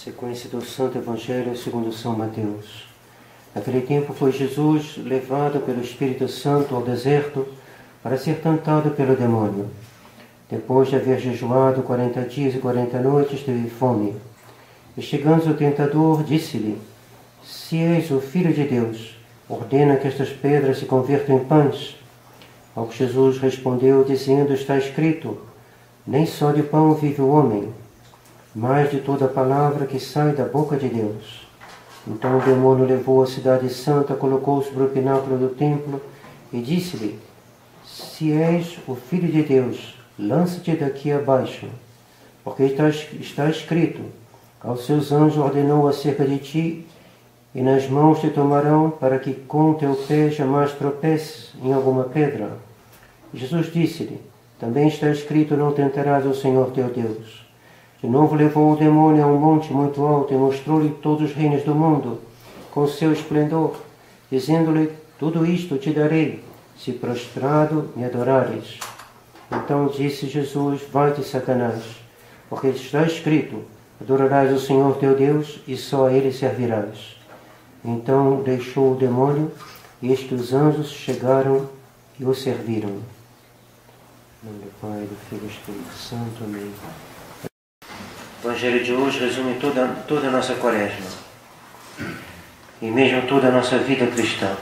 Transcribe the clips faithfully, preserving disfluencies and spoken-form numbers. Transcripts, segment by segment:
Sequência do Santo Evangelho segundo São Mateus. Naquele tempo foi Jesus levado pelo Espírito Santo ao deserto para ser tentado pelo demônio. Depois de haver jejuado quarenta dias e quarenta noites, teve fome. E chegando o tentador, disse-lhe: Se és o Filho de Deus, ordena que estas pedras se convertam em pães. Ao que Jesus respondeu, dizendo: Está escrito, nem só de pão vive o homem, mas de toda a palavra que sai da boca de Deus. Então o demônio levou a cidade santa, colocou sobre o pináculo do templo e disse-lhe: Se és o Filho de Deus, lança-te daqui abaixo, porque está, está escrito: Aos seus anjos ordenou acerca de ti, e nas mãos te tomarão, para que com teu pé jamais tropeces em alguma pedra. E Jesus disse-lhe: Também está escrito: Não tentarás o Senhor teu Deus. De novo levou o demônio a um monte muito alto e mostrou-lhe todos os reinos do mundo, com o seu esplendor, dizendo-lhe: Tudo isto te darei, se prostrado me adorares. Então disse Jesus: Vai-te, Satanás, porque está escrito: Adorarás o Senhor teu Deus e só a Ele servirás. Então deixou o demônio, e eis que os anjos chegaram e o serviram. Em nome do Pai, do Filho e do Espírito Santo. Amém. O Evangelho de hoje resume toda, toda a nossa quaresma e mesmo toda a nossa vida cristã.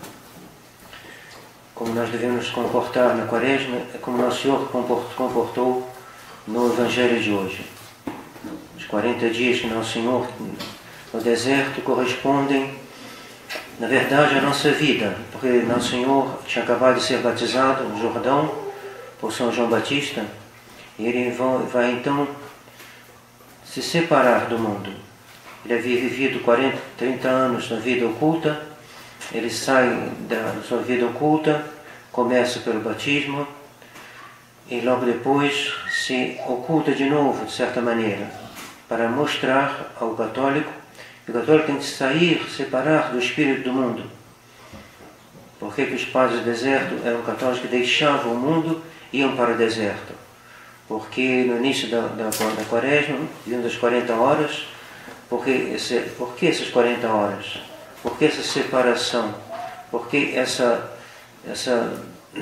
Como nós devemos nos comportar na quaresma é como Nosso Senhor comportou no Evangelho de hoje. Os quarenta dias que Nosso Senhor no deserto correspondem, na verdade, à nossa vida, porque Nosso Senhor tinha acabado de ser batizado no Jordão por São João Batista e Ele vai então se separar do mundo. Ele havia vivido quarenta, trinta anos na vida oculta, ele sai da sua vida oculta, começa pelo batismo e logo depois se oculta de novo, de certa maneira, para mostrar ao católico que o católico tem que sair, separar do espírito do mundo. Por que que os padres do deserto eram católicos que deixavam o mundo e iam para o deserto? Porque no início da, da, da quaresma, vindo das quarenta horas, porque esse, por que essas quarenta horas? Por que essa separação? Por que essa, essa,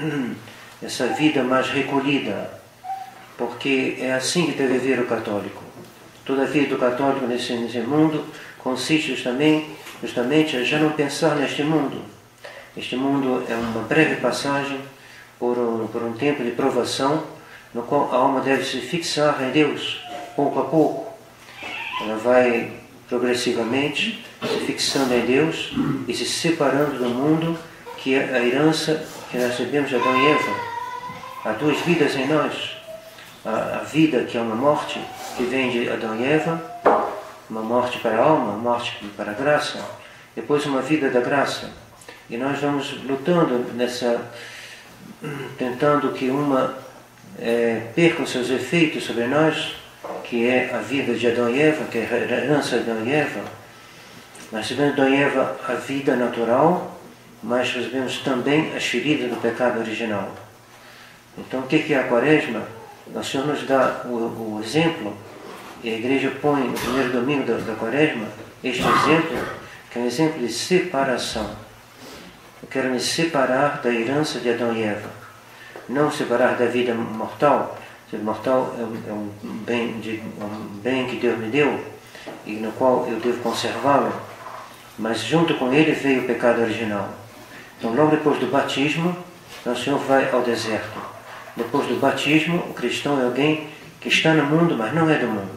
essa vida mais recolhida? Porque é assim que deve viver o católico. Toda a vida do católico nesse, nesse mundo consiste justamente, justamente em já não pensar neste mundo. Este mundo é uma breve passagem por um, por um tempo de provação, no qual a alma deve se fixar em Deus, pouco a pouco. Ela vai progressivamente se fixando em Deus e se separando do mundo, que é a herança que nós recebemos de Adão e Eva. Há duas vidas em nós. A, a vida que é uma morte, que vem de Adão e Eva, uma morte para a alma, uma morte para a graça, depois uma vida da graça. E nós vamos lutando nessa, tentando que uma É, perca os seus efeitos sobre nós, que é a vida de Adão e Eva, que é a herança de Adão e Eva. Nós recebemos de Adão e Eva a vida natural, mas recebemos também as feridas do pecado original. Então o que é a quaresma? O Senhor nos dá o, o exemplo, e a igreja põe no primeiro domingo da, da quaresma este exemplo, que é um exemplo de separação. Eu quero me separar da herança de Adão e Eva. Não separar da vida mortal. A vida mortal é um, é um, bem, de, um bem que Deus me deu e no qual eu devo conservá-lo, mas junto com ele veio o pecado original. Então logo depois do batismo, o Senhor vai ao deserto. Depois do batismo, o cristão é alguém que está no mundo, mas não é do mundo.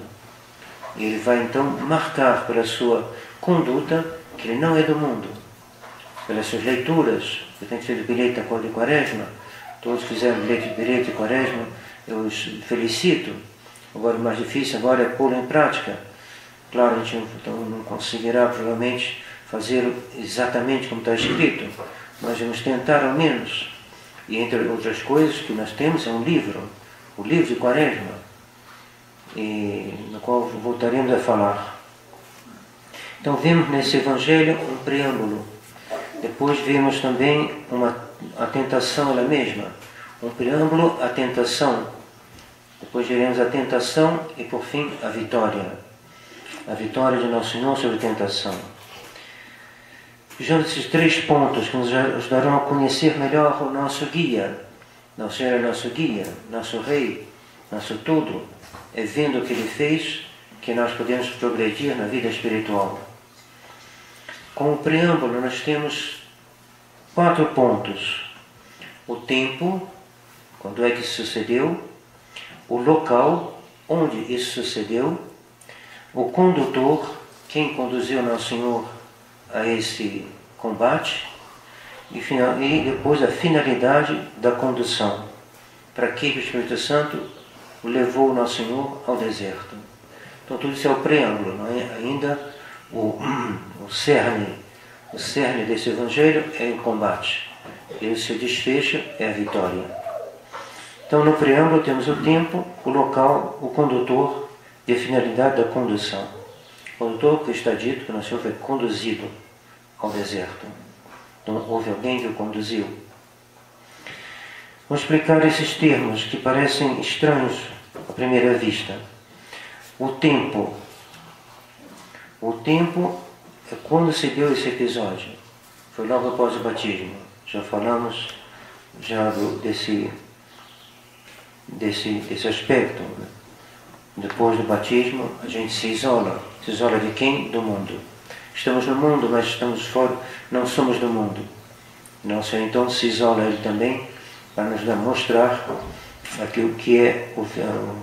E ele vai então marcar pela sua conduta que ele não é do mundo. Pelas suas leituras, eu tenho feito o bilhete da cor de quaresma. Todos fizeram bilhete, bilhete de quaresma, eu os felicito. Agora o mais difícil agora é pô-lo em prática. Claro, a gente não, não conseguirá provavelmente fazer exatamente como está escrito, mas vamos tentar ao menos. E entre outras coisas que nós temos é um livro, o livro de quaresma, e, no qual voltaremos a falar. Então vemos nesse evangelho um preâmbulo. Depois vemos também uma a tentação ela mesma, um preâmbulo, a tentação. Depois veremos a tentação e por fim a vitória. a vitória de Nosso Senhor sobre a tentação. Junto esses três pontos que nos ajudarão a conhecer melhor o nosso guia, Nosso Senhor é nosso guia, nosso Rei, nosso tudo, é vendo o que Ele fez que nós podemos progredir na vida espiritual. Como preâmbulo, nós temos quatro pontos: o tempo, quando é que isso sucedeu, o local, onde isso sucedeu, o condutor, quem conduziu Nosso Senhor a esse combate, e, final, e depois a finalidade da condução. Para que o Espírito Santo levou o Nosso Senhor ao deserto. Então tudo isso é o preâmbulo, não é? Ainda o, o cerne, o cerne desse Evangelho é o combate. E o seu desfecho é a vitória. Então no preâmbulo temos o tempo, o local, o condutor e a finalidade da condução. O condutor, que está dito que o Nosso Senhor foi conduzido ao deserto. Então houve alguém que o conduziu. Vou explicar esses termos que parecem estranhos à primeira vista. O tempo. O tempo é quando se deu esse episódio. Foi logo após o batismo. Já falamos já do, desse, desse, desse aspecto. Né? Depois do batismo, a gente se isola. Se isola de quem? Do mundo. Estamos no mundo, mas estamos fora, não somos do mundo. Nosso Senhor então se isola Ele também para nos mostrar aquilo que é o,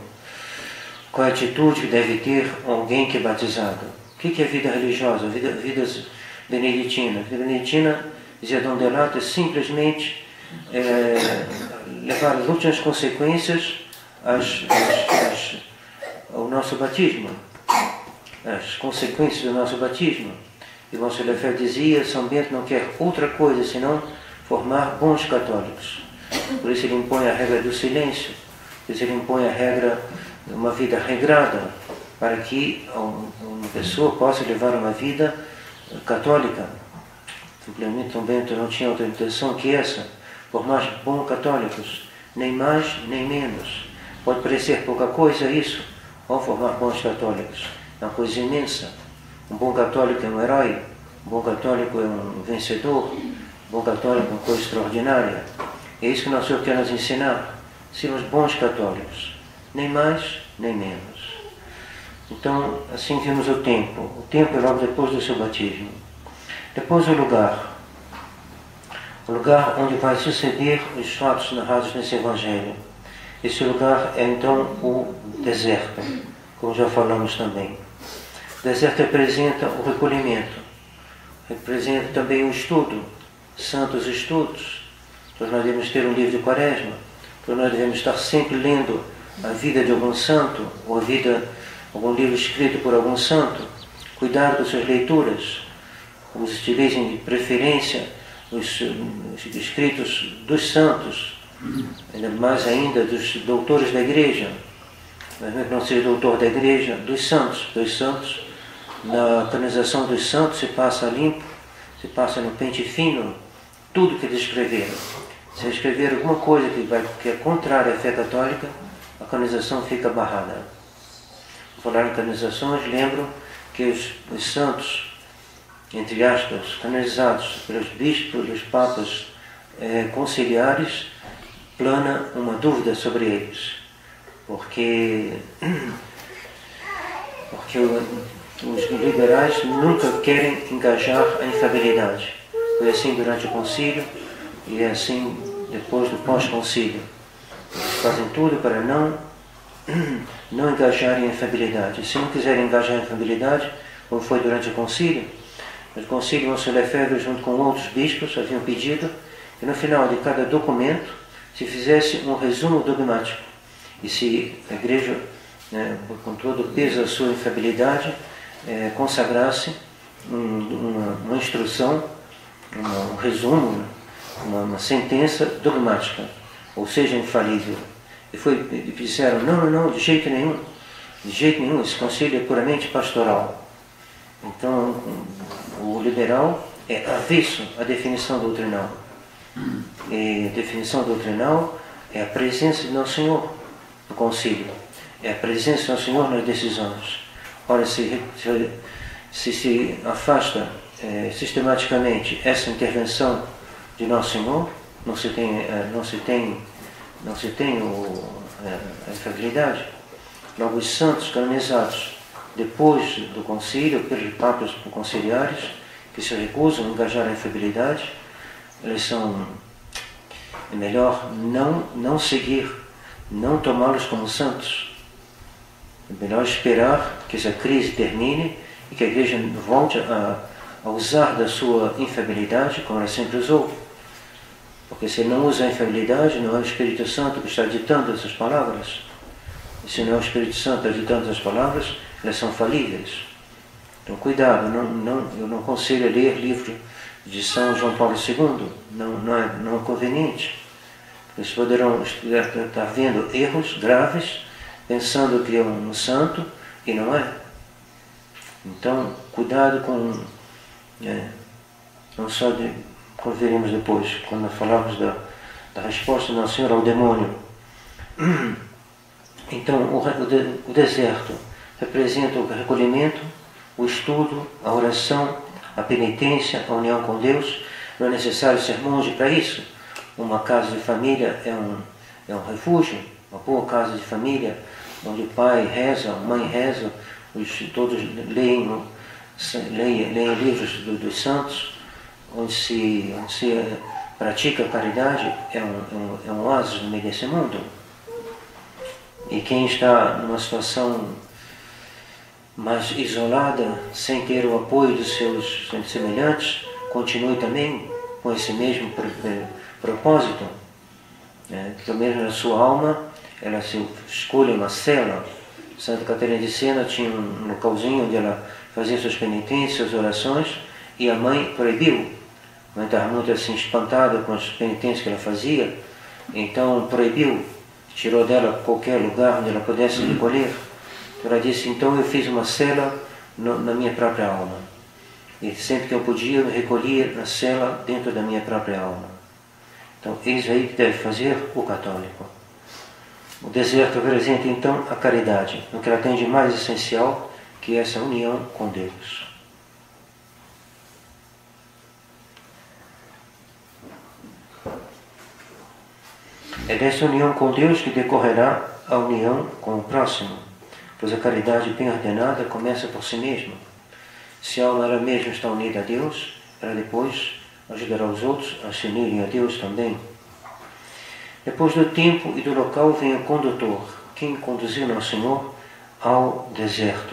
qual é a atitude que deve ter alguém que é batizado. O que é a vida religiosa? A vida, vida beneditina. A vida beneditina, dizia Dom Delato, é simplesmente é, levar as últimas consequências às, às, às, ao nosso batismo. As consequências do nosso batismo. E o Monsenhor Lefebvre dizia: São Bento não quer outra coisa senão formar bons católicos. Por isso ele impõe a regra do silêncio, por isso ele impõe a regra de uma vida regrada, para que uma pessoa possa levar uma vida católica. Simplesmente São Bento não tinha outra intenção que essa, formar bons católicos, nem mais nem menos. Pode parecer pouca coisa isso, vamos formar bons católicos. É uma coisa imensa. Um bom católico é um herói, um bom católico é um vencedor, um bom católico é uma coisa extraordinária. É isso que o Nosso Senhor quer nos ensinar, sermos bons católicos, nem mais nem menos. Então, assim vimos o tempo. O tempo é logo depois do seu batismo. Depois o lugar. O lugar onde vai suceder os fatos narrados nesse Evangelho. Esse lugar é então o deserto, como já falamos também. O deserto representa o recolhimento, representa também o estudo, santos estudos. Então nós devemos ter um livro de Quaresma, então nós devemos estar sempre lendo a vida de algum santo, ou a vida, algum livro escrito por algum santo. Cuidar com suas leituras, como se utilizem de preferência os, os escritos dos santos, ainda mais ainda dos doutores da igreja, mas mesmo que não seja doutor da igreja, dos santos, dos santos. Na canonização dos santos se passa limpo, se passa no pente fino, tudo que eles escreveram. Se escrever alguma coisa que, vai, que é contrária à fé católica, a canonização fica barrada. Por falar em canonizações, lembro que os, os santos, entre aspas, canonizados pelos bispos, pelos papas eh, conciliares, plana uma dúvida sobre eles. Porque, porque os liberais nunca querem engajar a infalibilidade. Foi assim durante o concílio e é assim depois do pós-concílio. Eles fazem tudo para não, não engajarem a infalibilidade. Se não quiserem engajar a infalibilidade, como foi durante o concílio, no concílio o Monsenhor Lefebvre, junto com outros bispos, haviam pedido que no final de cada documento se fizesse um resumo dogmático. E se a igreja, né, com todo o peso da sua infalibilidade, é, consagrasse um, uma, uma instrução, uma, um resumo, uma, uma sentença dogmática, ou seja, infalível. E, foi, e disseram, não, não, não, de jeito nenhum, de jeito nenhum, esse concílio é puramente pastoral. Então, o liberal é avesso à definição doutrinal. E a definição doutrinal é a presença de Nosso Senhor no concílio, é a presença do Senhor nas decisões. ora se se, se, se afasta é, sistematicamente essa intervenção de Nosso Senhor, não se tem, é, não se tem, não se tem o, é, a infalibilidade. Logo, os santos canonizados depois do concílio, pelos papas conciliares, que se recusam a engajar a infalibilidade, eles são, é melhor não, não seguir, não tomá-los como santos. É melhor esperar que essa crise termine e que a Igreja volte a, a usar da sua infalibilidade como ela sempre usou. Porque se não usa a infalibilidade, não é o Espírito Santo que está ditando essas palavras. E se não é o Espírito Santo que está ditando essas palavras, elas são falíveis. Então, cuidado, não, não, eu não aconselho ler livro de São João Paulo segundo, não, não, é, não é conveniente. Eles poderão estar vendo erros graves, pensando que é um santo, e não é. Então, cuidado com, é, não só de, como veremos depois, quando falarmos da, da resposta do Nosso Senhor ao demônio. Então, o, o, o deserto representa o recolhimento, o estudo, a oração, a penitência, a união com Deus. Não é necessário ser monge para isso. Uma casa de família é um, é um refúgio, uma boa casa de família, onde o pai reza, a mãe reza, os, todos leem, leem, leem livros do, dos santos, onde se, onde se pratica a caridade, é um, é um, é um oásis no meio desse mundo. E quem está numa situação mais isolada, sem ter o apoio dos seus semelhantes, continue também com esse mesmo propósito, né? Que mesmo na sua alma, ela se escolhe uma cela. Santa Catarina de Sena tinha um localzinho onde ela fazia suas penitências, suas orações, e a mãe proibiu. A mãe estava muito assim espantada com as penitências que ela fazia, então proibiu, tirou dela qualquer lugar onde ela pudesse recolher. Ela disse, então eu fiz uma cela no, na minha própria alma. E sempre que eu podia, eu me recolhia na cela dentro da minha própria alma. Então, eis aí que deve fazer o católico. O deserto representa, então, a caridade, o que ela tem de mais essencial, que é essa união com Deus. É dessa união com Deus que decorrerá a união com o próximo, pois a caridade bem ordenada começa por si mesma. Se a alma ela mesma está unida a Deus, ela depois ajudará os outros a se unirem a Deus também. Depois do tempo e do local vem o condutor, quem conduziu Nosso Senhor ao deserto.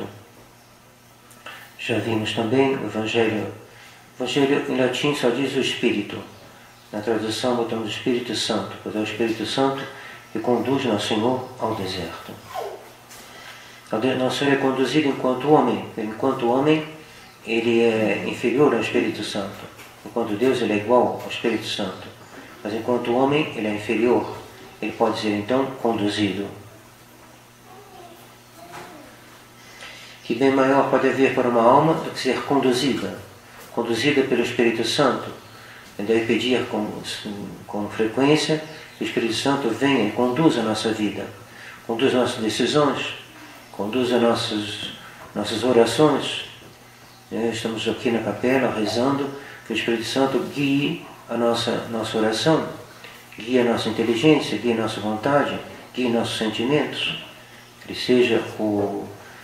Já vimos também o Evangelho. O Evangelho em latim só diz o Espírito. Na tradução botamos Espírito Santo, pois é o Espírito Santo que conduz Nosso Senhor ao deserto. Nosso Senhor é conduzido enquanto homem. Enquanto homem, ele é inferior ao Espírito Santo. Enquanto Deus, ele é igual ao Espírito Santo. Mas enquanto homem, ele é inferior. Ele pode ser, então, conduzido. Que bem maior pode haver para uma alma do que ser conduzida. Conduzida pelo Espírito Santo. Ele deve pedir com, com frequência que o Espírito Santo venha e conduza a nossa vida. Conduza nossas decisões. Conduza nossas, nossas orações. Estamos aqui na capela rezando que o Espírito Santo guie a nossa, nossa oração, guie a nossa inteligência, guie a nossa vontade, guie nossos sentimentos. Que ele seja o,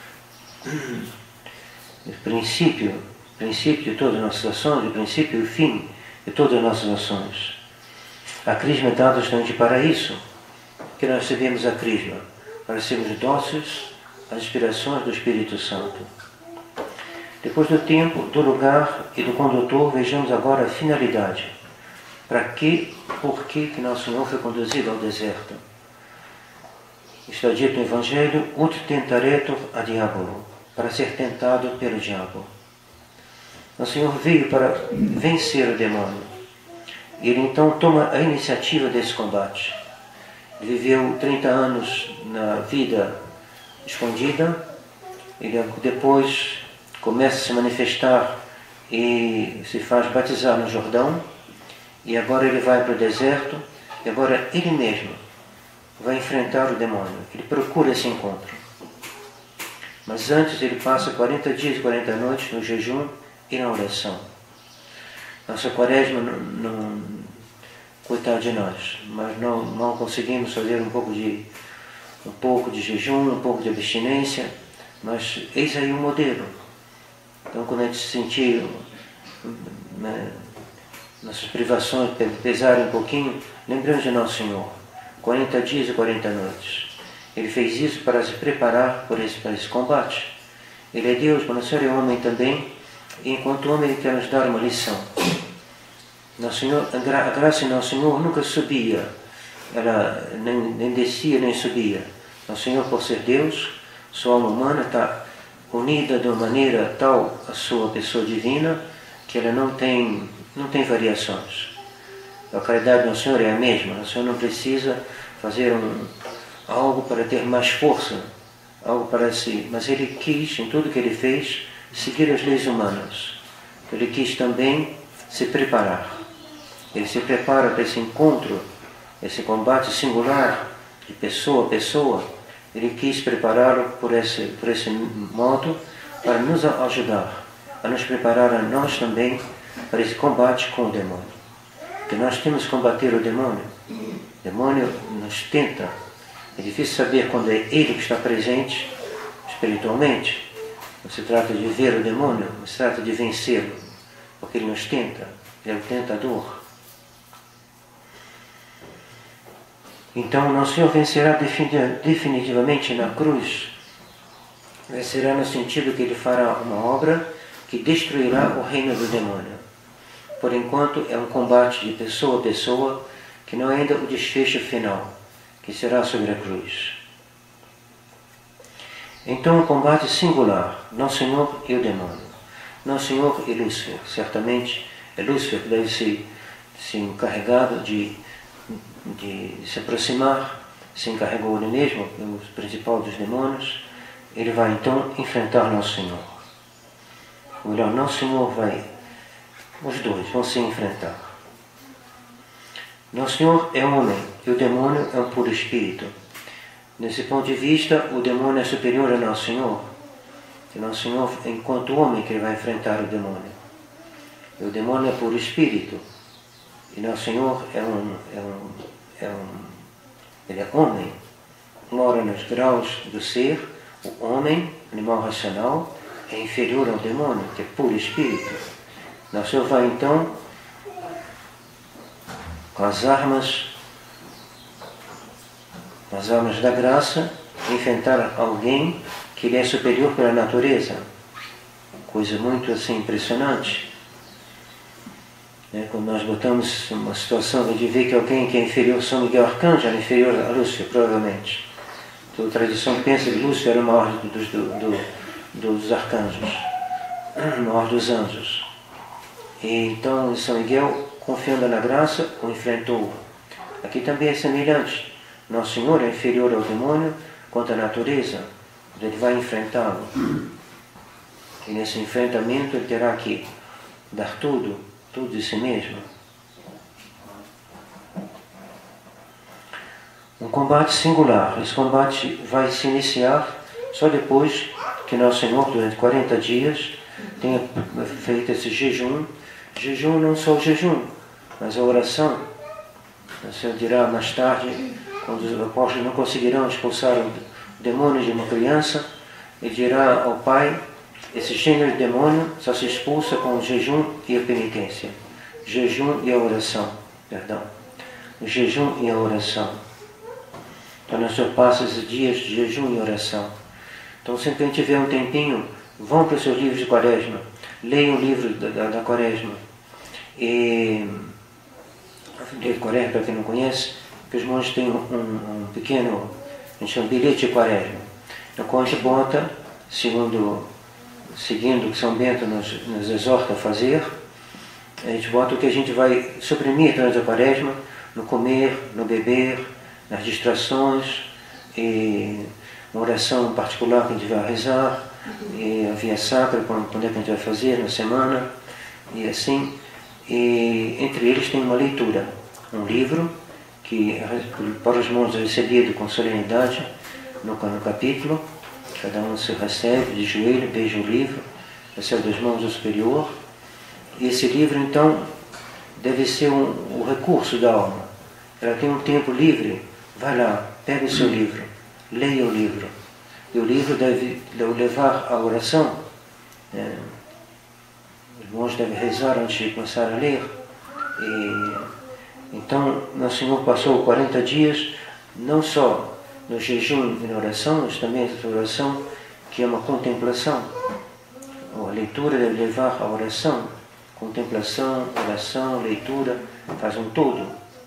o princípio, princípio de todas as nossas ações, o princípio e o fim de todas as nossas ações. A crisma é dada justamente para isso, que nós recebemos a crisma, para sermos dóceis às inspirações do Espírito Santo. Depois do tempo, do lugar e do condutor, vejamos agora a finalidade. Para que, por que que Nosso Senhor foi conduzido ao deserto? Está dito no Evangelho, ut tentaretur a diabolo, para ser tentado pelo diabo. Nosso Senhor veio para vencer o demônio. Ele então toma a iniciativa desse combate. Ele viveu trinta anos na vida escondida, ele depois começa a se manifestar e se faz batizar no Jordão, e agora ele vai para o deserto, e agora ele mesmo vai enfrentar o demônio. Ele procura esse encontro. Mas antes ele passa quarenta dias e quarenta noites no jejum e na oração. Nossa quaresma, não, não, coitado de nós, mas não, não conseguimos fazer um pouco, de, um pouco de jejum, um pouco de abstinência, mas eis aí o modelo. Então, quando a gente se sentir, né, nossas privações pesarem um pouquinho, lembramos de Nosso Senhor, quarenta dias e quarenta noites. Ele fez isso para se preparar por esse, para esse combate. Ele é Deus, mas Nosso Senhor é homem também, e enquanto homem ele quer nos dar uma lição. Nosso Senhor, a, gra, a graça em Nosso Senhor nunca subia, ela nem, nem descia nem subia. Nosso Senhor, por ser Deus, sua alma humana está unida de uma maneira tal a sua pessoa divina que ela não tem, não tem variações. A caridade do Nosso Senhor é a mesma. Nosso Senhor não precisa fazer um, algo para ter mais força, algo para si, mas ele quis, em tudo que ele fez, seguir as leis humanas. Ele quis também se preparar. Ele se prepara para esse encontro, esse combate singular de pessoa a pessoa. Ele quis prepará-lo por esse, por esse modo para nos ajudar, a nos preparar a nós também para esse combate com o demônio. Porque nós temos que combater o demônio. O demônio nos tenta. É difícil saber quando é ele que está presente espiritualmente. Não se trata de ver o demônio, mas se trata de vencê-lo. Porque ele nos tenta, ele é o tentador. Então, Nosso Senhor vencerá definitivamente na cruz. Vencerá no sentido que ele fará uma obra que destruirá o reino do demônio. Por enquanto, é um combate de pessoa a pessoa, que não é ainda o desfecho final, que será sobre a cruz. Então, um combate singular, Nosso Senhor e o demônio. Nosso Senhor e Lúcifer. Certamente, é Lúcifer que deve ser, ser encarregado de, de se aproximar, se encarregou ele mesmo, o principal dos demônios. Ele vai então enfrentar Nosso Senhor. Ou melhor, Nosso Senhor vai, os dois vão se enfrentar. Nosso Senhor é homem e o demônio é um puro espírito. Nesse ponto de vista, o demônio é superior a Nosso Senhor. E Nosso Senhor, enquanto homem, que ele vai enfrentar o demônio. E o demônio é puro espírito. E Nosso Senhor é um, é um, é um, ele é homem. Mora nos graus do ser. O homem, animal racional, é inferior ao demônio, que é puro espírito. Nosso Senhor vai então, com as armas, com as armas da graça, enfrentar alguém que lhe é superior pela natureza. Coisa muito assim impressionante. É, quando nós botamos uma situação de ver que alguém que é inferior a São Miguel Arcanjo é inferior a Lúcifer, provavelmente. Toda a tradição pensa que Lúcifer era o maior dos, do, do, dos arcanjos, o maior dos anjos. E então São Miguel, confiando na graça, o enfrentou. Aqui também é semelhante. Nosso Senhor é inferior ao demônio quanto à natureza. Ele vai enfrentá-lo. E nesse enfrentamento ele terá que dar tudo, tudo de si mesmo. Um combate singular. Esse combate vai se iniciar só depois que Nosso Senhor, durante quarenta dias, tenha feito esse jejum. Jejum não só o jejum, mas a oração. O Senhor dirá mais tarde, quando os apóstolos não conseguirão expulsar o demônio de uma criança, ele dirá ao Pai, esse gênero de demônio só se expulsa com o jejum e a penitência. Jejum e a oração, perdão. O jejum e a oração. Então, nós Senhor passa esses dias de jejum e oração. Então, sempre que a gente tiver um tempinho, vão para os seus livros de quaresma, leiam o livro da, da, da quaresma. E, livro de quaresma, para quem não conhece, que os monges têm um, um, um pequeno, a gente chama bilhete de quaresma, no qual a gente bota, segundo, seguindo o que São Bento nos, nos exorta a fazer, a gente bota o que a gente vai suprimir durante a quaresma, no comer, no beber, nas distrações, e uma oração particular que a gente vai rezar, e a via sacra, quando é que a gente vai fazer na semana, e assim. E entre eles tem uma leitura, um livro que para os monges é recebido com solenidade no, no capítulo, Cada um se recebe de joelho, beija o livro, recebe das mãos do superior. E esse livro, então, deve ser um, o recurso da alma. Ela tem um tempo livre, vai lá, pega o seu livro, leia o livro. E o livro deve levar à oração. É, os monges devem rezar antes de começar a ler. E, então, Nosso Senhor passou quarenta dias, não só no jejum e na oração, mas também essa oração que é uma contemplação. A leitura deve levar à oração. Contemplação, oração, leitura, faz um todo.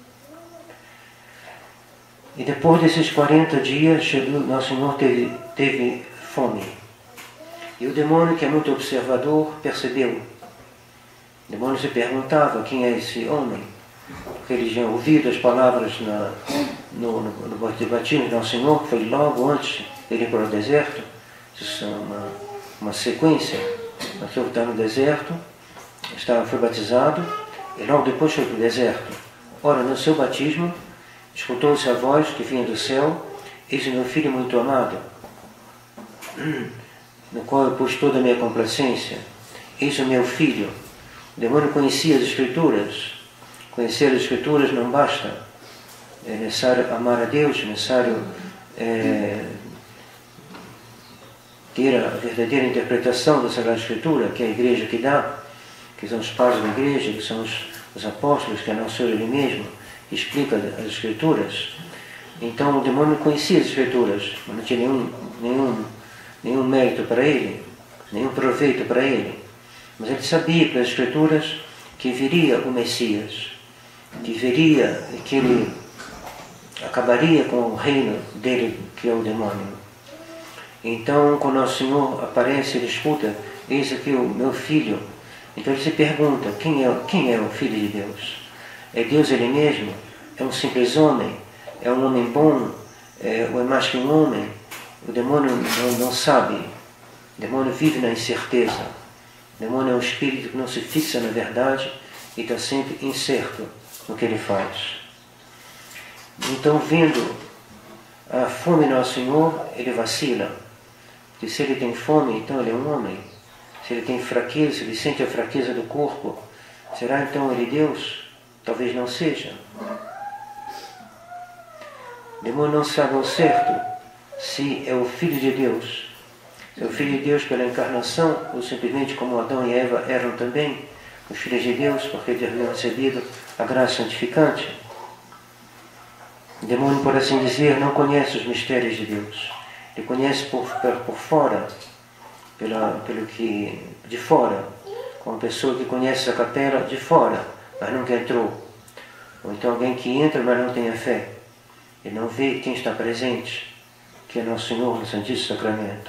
E depois desses quarenta dias, Nosso Senhor teve, teve fome. E o demônio, que é muito observador, percebeu. O demônio se perguntava quem é esse homem, porque ele tinha ouvido as palavras na, no, no, no batismo de Nosso Senhor, que foi logo antes de ir para o deserto. Isso é uma, uma sequência. Nosso Senhor está no deserto, está, foi batizado, e logo depois foi para o deserto. Ora, no seu batismo, escutou-se a voz que vinha do céu: eis o meu filho muito amado, no qual eu pus toda a minha complacência. Eis o meu filho. O demônio conhecia as Escrituras. Conhecer as Escrituras não basta. É necessário amar a Deus, é necessário é, ter a verdadeira interpretação da Sagrada Escritura, que é a Igreja que dá, que são os pais da Igreja, que são os, os apóstolos, que é Nosso Senhor Ele mesmo, que explica as Escrituras. Então o demônio conhecia as Escrituras, mas não tinha nenhum, nenhum, nenhum mérito para ele, nenhum proveito para ele. Mas ele sabia pelas Escrituras que viria o Messias, que viria e que ele acabaria com o reino dele, que é o demônio. Então, quando Nosso Senhor aparece, ele escuta: eis aqui o meu filho. Então ele se pergunta: quem é, quem é o Filho de Deus? É Deus Ele mesmo? É um simples homem? É um homem bom? É, ou é mais que um homem? O demônio não, não sabe. O demônio vive na incerteza. O demônio é um espírito que não se fixa na verdade e está sempre incerto no que ele faz. Então, vendo a fome de Nosso Senhor, ele vacila. Porque se ele tem fome, então ele é um homem. Se ele tem fraqueza, se ele sente a fraqueza do corpo, será então ele Deus? Talvez não seja. O demônio não sabe ao certo se é o Filho de Deus. Se é o Filho de Deus pela encarnação, ou simplesmente como Adão e Eva eram também os filhos de Deus, porque eles haviam recebido a graça santificante. O demônio, por assim dizer, não conhece os mistérios de Deus. Ele conhece por, por, por fora, pela, pelo que, de fora, como uma pessoa que conhece a capela de fora, mas nunca entrou. Ou então alguém que entra, mas não tem a fé. Ele não vê quem está presente, que é Nosso Senhor no Santíssimo Sacramento.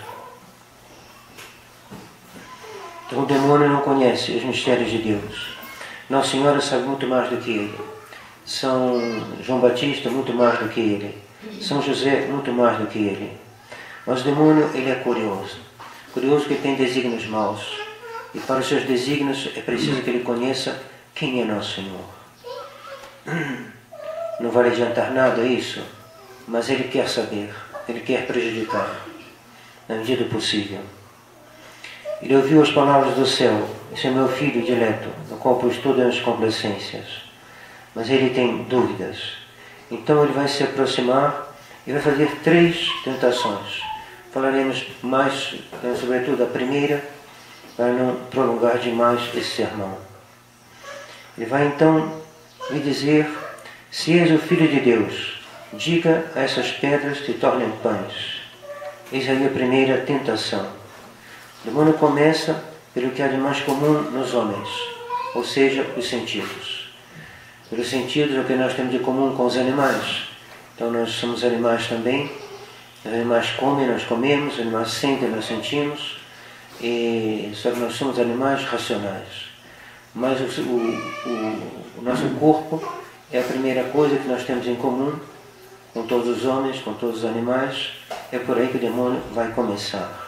Então o demônio não conhece os mistérios de Deus. Nossa Senhora sabe muito mais do que ele. São João Batista muito mais do que ele. São José muito mais do que ele. Mas o demônio, ele é curioso. Curioso que tem desígnios maus. E para os seus desígnios é preciso que ele conheça quem é Nosso Senhor. Não vai adiantar nada isso, mas ele quer saber. Ele quer prejudicar, na medida do possível. Ele ouviu as palavras do céu: esse é meu filho dileto, no qual pus todas as complacências. Mas ele tem dúvidas. Então ele vai se aproximar e vai fazer três tentações. Falaremos mais, sobretudo, a primeira, para não prolongar demais esse sermão. Ele vai então lhe dizer: se és o Filho de Deus, diga a essas pedras que se tornem pães. Eis aí a primeira tentação. O demônio começa pelo que há de mais comum nos homens, ou seja, os sentidos. Pelos sentidos, é o que nós temos de comum com os animais. Então nós somos animais também. Os animais comem, nós comemos, os animais sentem, nós sentimos. E, só que nós somos animais racionais. Mas o, o, o, o nosso corpo é a primeira coisa que nós temos em comum com todos os homens, com todos os animais. É por aí que o demônio vai começar.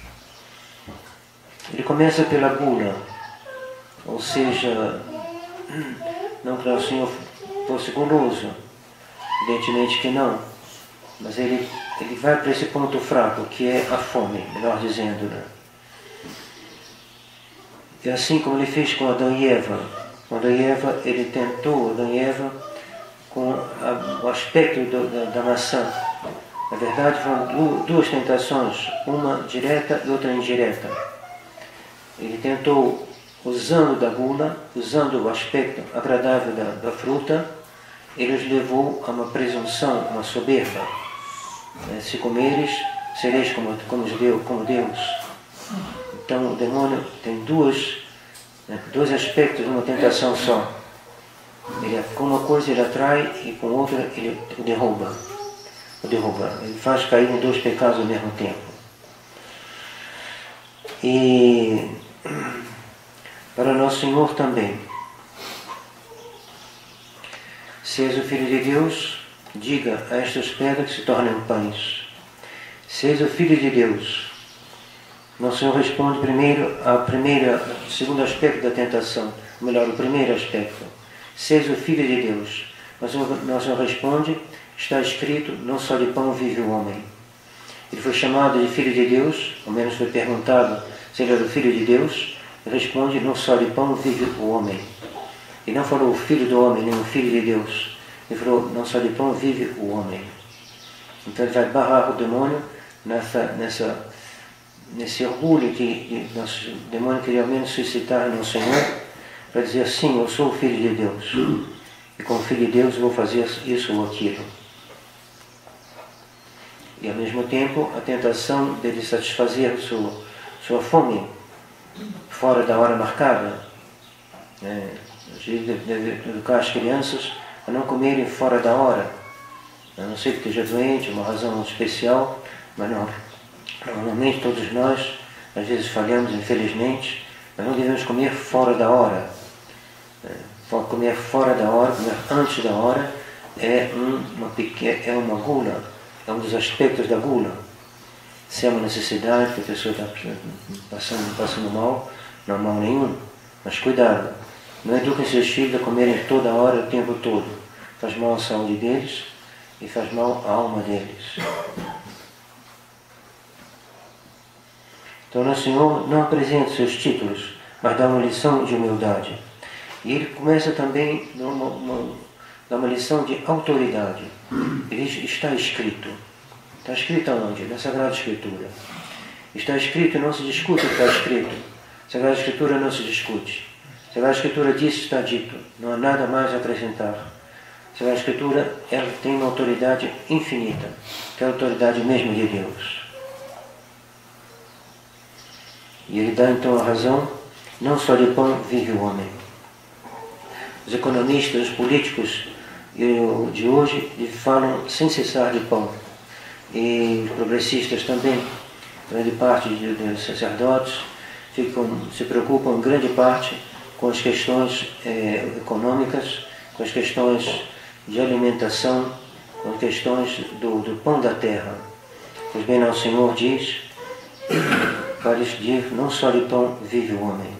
Ele começa pela gula, ou seja, não que o Senhor fosse guloso, evidentemente que não, mas ele ele vai para esse ponto fraco, que é a fome, melhor dizendo, né? E assim como ele fez com Adão e Eva. Com Adão e Eva, ele tentou Adão e Eva com a, o aspecto do, da, da maçã. Na verdade, foram duas tentações, uma direta e outra indireta. Ele tentou, usando da gula, usando o aspecto agradável da, da fruta, ele os levou a uma presunção, uma soberba. Se comeres, sereis como, como, Deus, como Deus. Então o demônio tem duas, né, dois aspectos numa tentação só. Ele, com uma coisa ele atrai e com outra ele o derruba. O derruba. Ele faz cair em dois pecados ao mesmo tempo. E para Nosso Senhor também. Se és o Filho de Deus, diga a estas pedras que se tornem pães. Se és o Filho de Deus, Nosso Senhor responde primeiro a primeira, o segundo aspecto da tentação, ou melhor, o primeiro aspecto. Se és o Filho de Deus, Nosso Senhor, Nosso Senhor responde, está escrito, não só de pão vive o homem. Ele foi chamado de Filho de Deus, ao menos foi perguntado se ele era o Filho de Deus, ele responde, não só de pão vive o homem. Ele não falou o Filho do homem, nem o Filho de Deus. Ele falou, não só de pão vive o homem. Então ele vai barrar o demônio nessa, nessa, nesse orgulho que, que nosso, o demônio queria ao menos suscitar no Senhor, para dizer, sim, eu sou o Filho de Deus. E como Filho de Deus eu vou fazer isso ou aquilo. E ao mesmo tempo a tentação dele satisfazer sua, sua fome fora da hora marcada. É, a gente deve educar as crianças a não comerem fora da hora. A não ser que esteja doente, uma razão especial, mas não. Normalmente todos nós, às vezes falhamos, infelizmente, mas não devemos comer fora da hora. Comer fora da hora, comer antes da hora, é, um, uma, pequena, é uma gula, é um dos aspectos da gula. Se é uma necessidade, que a pessoa está passando, passando mal, não há mal nenhum, mas cuidado. Não eduquem seus filhos a comerem toda hora, o tempo todo. Faz mal à saúde deles e faz mal à alma deles. Então, Nosso Senhor não apresenta seus títulos, mas dá uma lição de humildade. E ele começa também a uma, uma, dar uma lição de autoridade. Ele diz, está escrito. Está escrito aonde? Na Sagrada Escritura. Está escrito, não se discute o que está escrito. Sagrada Escritura não se discute. Sagrada Escritura diz, está dito. Não há nada mais a acrescentar. Sagrada Escritura, ela tem uma autoridade infinita, que é a autoridade mesmo de Deus. E ele dá então a razão, não só de pão vive o homem. Os economistas, os políticos de hoje falam sem cessar de pão. E os progressistas também, grande parte dos sacerdotes, ficam, se preocupam em grande parte com as questões eh, econômicas, com as questões de alimentação, com as questões do, do pão da terra. Pois bem, Nosso Senhor diz, para lhes dizer, não só de pão vive o homem.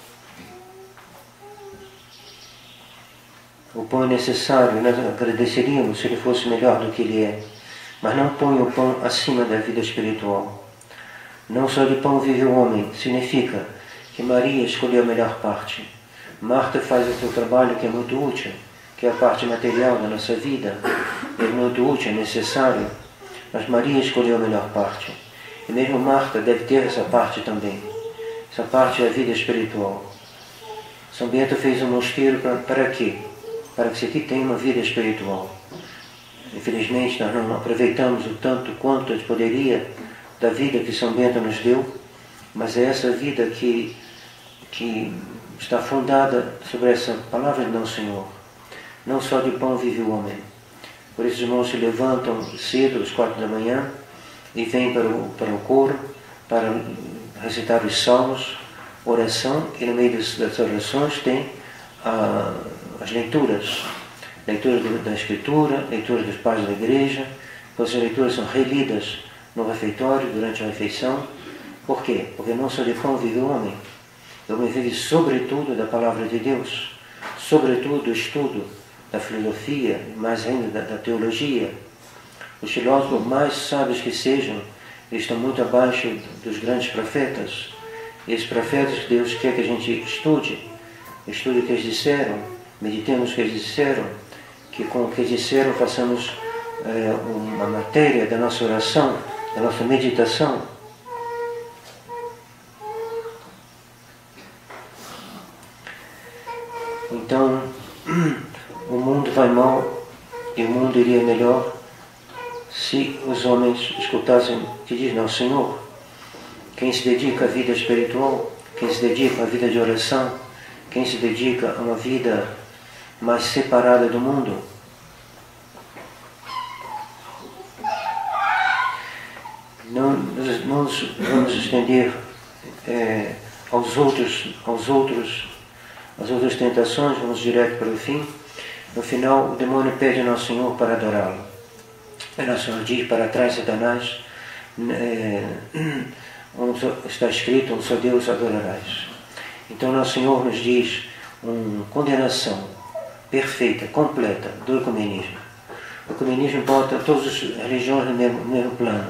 O pão é necessário, nós agradeceríamos se ele fosse melhor do que ele é, mas não põe o pão acima da vida espiritual. Não só de pão vive o homem, significa que Maria escolheu a melhor parte. Marta faz o seu trabalho que é muito útil, que é a parte material da nossa vida, é muito útil, é necessário, mas Maria escolheu a melhor parte. E mesmo Marta deve ter essa parte também. Essa parte é a vida espiritual. São Bento fez um mosteiro para, para quê? Para que se aqui tenha uma vida espiritual. Infelizmente nós não aproveitamos o tanto quanto a gente poderia da vida que São Bento nos deu, mas é essa vida que, que está fundada sobre essa palavra de Nosso Senhor. Não só de pão vive o homem. Por isso os irmãos se levantam cedo, às quatro da manhã, e vêm para o, para o coro, para recitar os salmos, oração, e no meio das, das orações tem a, as leituras. Leituras da Escritura, leituras dos pais da igreja. Essas leituras são relidas no refeitório, durante a refeição. Por quê? Porque não só de pão vive o homem. O homem vive sobretudo da palavra de Deus, sobretudo do estudo da filosofia, mais ainda da, da teologia. Os filósofos, por mais sábios que sejam, eles estão muito abaixo dos grandes profetas. E esses profetas que Deus quer que a gente estude, estude o que eles disseram, meditemos o que eles disseram, que com o que eles disseram façamos é, uma matéria da nossa oração, da nossa meditação. Então, o mundo vai mal e o mundo iria melhor se os homens escutassem o que diz nosso Senhor. Quem se dedica à vida espiritual, quem se dedica à vida de oração, quem se dedica a uma vida mais separada do mundo, não, não nos vamos estender é, aos outros, aos outros, às outras tentações, vamos direto para o fim. No final, o demônio pede ao nosso Senhor para adorá-lo. E nosso Senhor diz para trás, Satanás, é, onde está escrito, onde só Deus adorarás. Então nosso Senhor nos diz uma condenação perfeita, completa do ecumenismo. O ecumenismo bota todas as religiões no mesmo, no mesmo plano.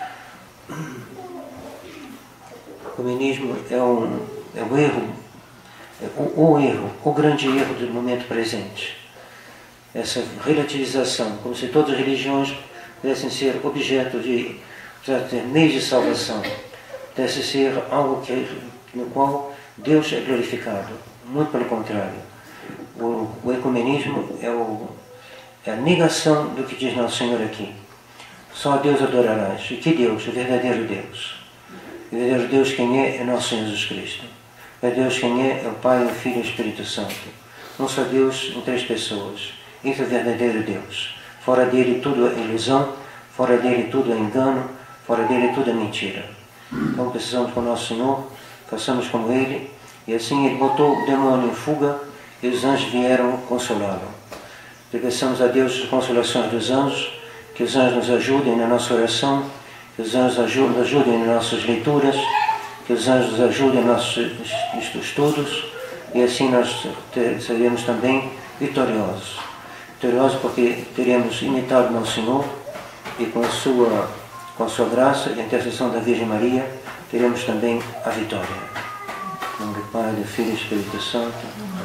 O ecumenismo é um, é um erro, é o, o erro, o grande erro do momento presente. Essa relativização, como se todas as religiões pudessem ser objeto de, de meios de salvação, pudesse ser algo que, no qual Deus é glorificado. Muito pelo contrário. O, o ecumenismo é, o, é a negação do que diz nosso Senhor aqui. Só a Deus adorarás. E que Deus? O verdadeiro Deus. O verdadeiro Deus quem é? É nosso Senhor Jesus Cristo. O verdadeiro Deus quem é? É o Pai, o Filho e o Espírito Santo. Não só Deus em três pessoas. Esse é o verdadeiro Deus. Fora dele tudo é ilusão, fora dele tudo é engano, fora dele tudo é mentira. Então precisamos com o nosso Senhor, façamos como Ele, e assim Ele botou o demônio em fuga e os anjos vieram consolá-lo. Peçamos a Deus as consolações dos anjos, que os anjos nos ajudem na nossa oração, que os anjos nos ajudem nas nossas leituras, que os anjos nos ajudem nos nossos estudos, e assim nós seremos também vitoriosos. Vitoriosos porque teremos imitado nosso Senhor e com a sua, com a sua graça e a intercessão da Virgem Maria teremos também a vitória. Em nome do Pai, do Filho e do Espírito Santo.